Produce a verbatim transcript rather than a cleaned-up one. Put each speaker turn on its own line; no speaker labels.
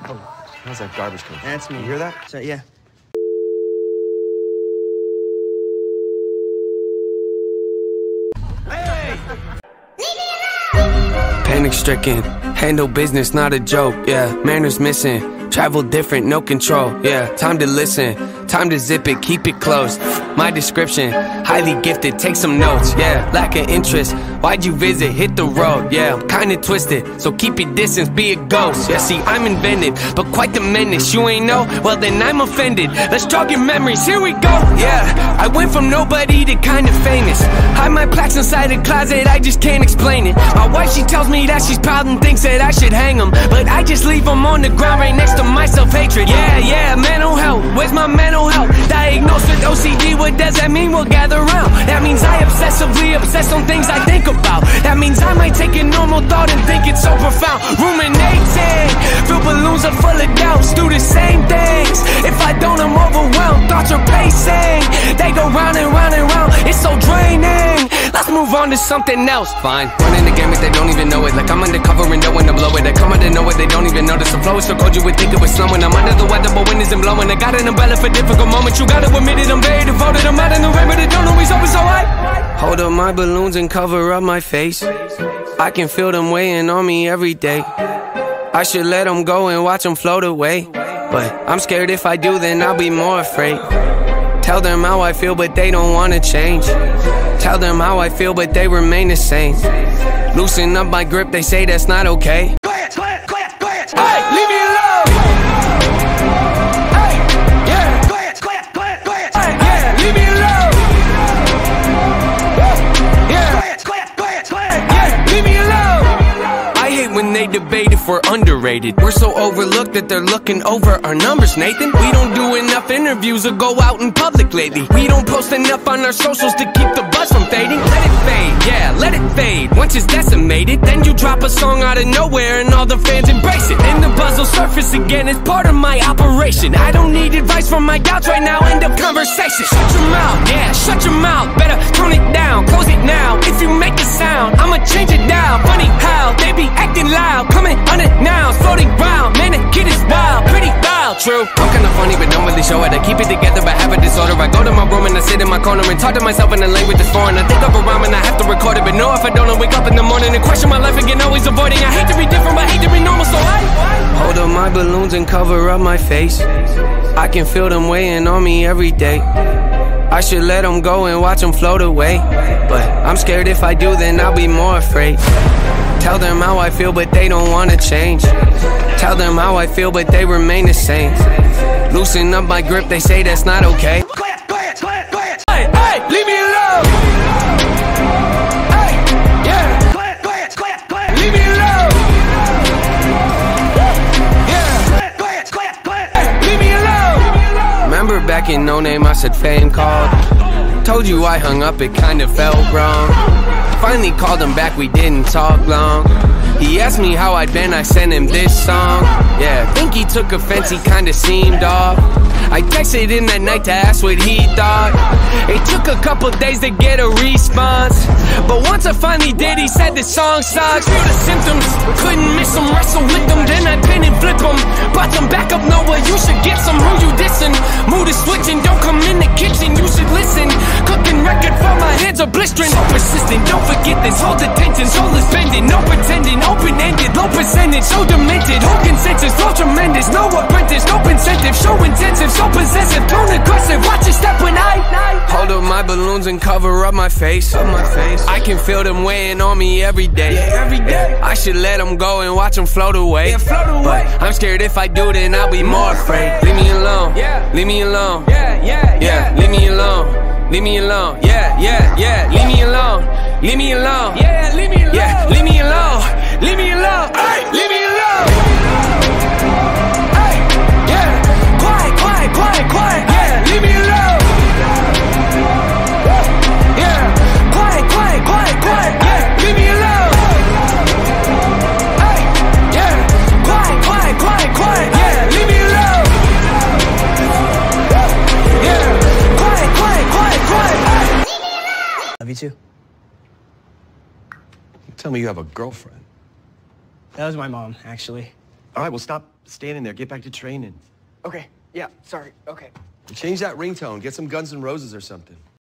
Oh, how's that garbage come from?
That's me.
You hear that?
So, yeah.
Panic stricken, handle business, not a joke, yeah. Manners missing, travel different, no control, yeah. Time to listen, time to zip it, keep it close. My description, highly gifted, take some notes, yeah. Lack of interest, why'd you visit, hit the road, yeah. I'm kinda twisted, so keep your distance, be a ghost, yeah. See, I'm invented, but quite the menace. You ain't know? Well then I'm offended. Let's jog your memories, here we go, yeah. I went from nobody to kinda famous. Hide my plaques inside a closet, I just can't explain it. My wife, she tells me that she's proud and thinks that I should hang them, but I just leave them on the ground right next to my self-hatred. Yeah, yeah, mental health, where's my mental health? Diagnosed with O C D, what does that mean? We'll gather round. That means I obsessively obsess on things I think about. That means I might take a normal thought and think it's so profound. Ruminating, fill balloons are full of doubts. Do the same things, if I don't I'm overwhelmed. Thoughts are pacing, they go round and round and round. It's so draining, let's move on to something else. Fine, running the game if they don't even know it. Like I'm undercover and know when to blow it. I come out of nowhere, they don't even notice. The flow is so cold you would think it was snowing. I'm under the weather but wind isn't blowing. I got an umbrella for difficult moments. You gotta admit it, I'm very devoted. I'm out in the rain but it don't always always so high. Hold up my balloons and cover up my face. I can feel them weighing on me every day. I should let them go and watch them float away, but I'm scared if I do then I'll be more afraid. Tell them how I feel but they don't wanna change. Tell them how I feel but they remain the same. Loosen up my grip, they say that's not okay.
Quiet, quiet, quiet, quiet.
Hey, leave me alone. Hey, yeah.
Quiet, quiet, quiet, quiet.
Hey, yeah, leave me alone. Yeah.
Quiet, quiet, quiet, quiet.
Yeah, leave me alone. I hate when they debate if we're underrated. We're so overlooked that they're looking over our numbers, Nathan. We don't do enough interviews or go out in public lately. We don't post enough on our socials to keep the buzz from fading. Let it fade, yeah, let it fade. Once it's decimated, then you drop a song out of nowhere and all the fans embrace it. And the buzz will surface again, it's part of my operation. I don't need advice from my gals right now, end of conversation. Shut your mouth, yeah, shut your mouth. Better tone it down, close it now. If you make a sound, I'ma change it down. Funny how they be acting loud, coming unannounced, floating round. Man, the kid is wild, pretty wild, true. I'm kinda funny but don't really show it. I keep it together but have a disorder. I go to my room and I sit in my corner and talk to myself in a language that's foreign. I think of a rhyme and I have to record it, but no, if I don't, I wake up in the morning and question my life again, always avoiding. I hate to be different but hate to be normal, so I hold up my balloons and cover up my face. I can feel them weighing on me every day. I should let them go and watch them float away, but I'm scared if I do then I'll be more afraid. Tell them how I feel but they don't wanna change. Tell them how I feel but they remain the same. Loosen up my grip, they say that's not okay.
Quiet, quiet, quiet, quiet.
Hey, hey, leave me alone. Hey, yeah.
Quiet, quiet, quiet, quiet.
Leave me alone. Yeah.
Quiet, quiet, quiet, quiet.
Hey, leave me alone. Remember back in No Name I said fame called. Told you I hung up, it kinda felt wrong. Finally called him back, we didn't talk long. He asked me how I'd been, I sent him this song. Yeah, think he took offense, he kinda seemed off. I texted him that night to ask what he thought. It took a couple days to get a response, but once I finally did, he said the song sucks. Feel the symptoms, couldn't miss him, wrestle with them. Then I pin and flip them, brought them back up, Noah, you should get some. Who you dissing? Mood is switching, don't come in the kitchen, you should listen. Cooking record for my hands are blistering. So persistent, don't forget this, hold attention. Soul is bending, no pretending. Open-ended, low percentage, so demented. Whole consensus, flow tremendous. No apprentice, no incentive, show intensive. So possessive, tone aggressive, watch it step when I hold up my balloons and cover up my face. Up my face. I can feel them weighing on me every day. Yeah, every day. I should let them go and watch them float away. Yeah, float away. But I'm scared if I do, then I'll be more afraid. Leave me alone. Yeah. Leave me alone. Yeah, yeah, yeah. Leave me alone. Leave me alone. Yeah, yeah, yeah. Leave me alone. Leave me alone. Yeah, leave me alone. Yeah, leave me alone. Leave me alone. Hey, leave me alone. Hey, yeah. Quiet, quiet, quiet, quiet. Yeah, leave me alone. Yeah. Quiet, quiet, quiet, quiet. Yeah, leave me alone. Hey, yeah. Quiet, quiet, quiet, quiet. Yeah, leave me alone. Yeah. Quiet, quiet, quiet, quiet. Hey.
Love you too.
Tell me you have a girlfriend.
That was my mom, actually.
All right, well, stop standing there. Get back to training.
Okay, yeah, sorry, okay.
Change that ringtone. Get some Guns N' Roses or something.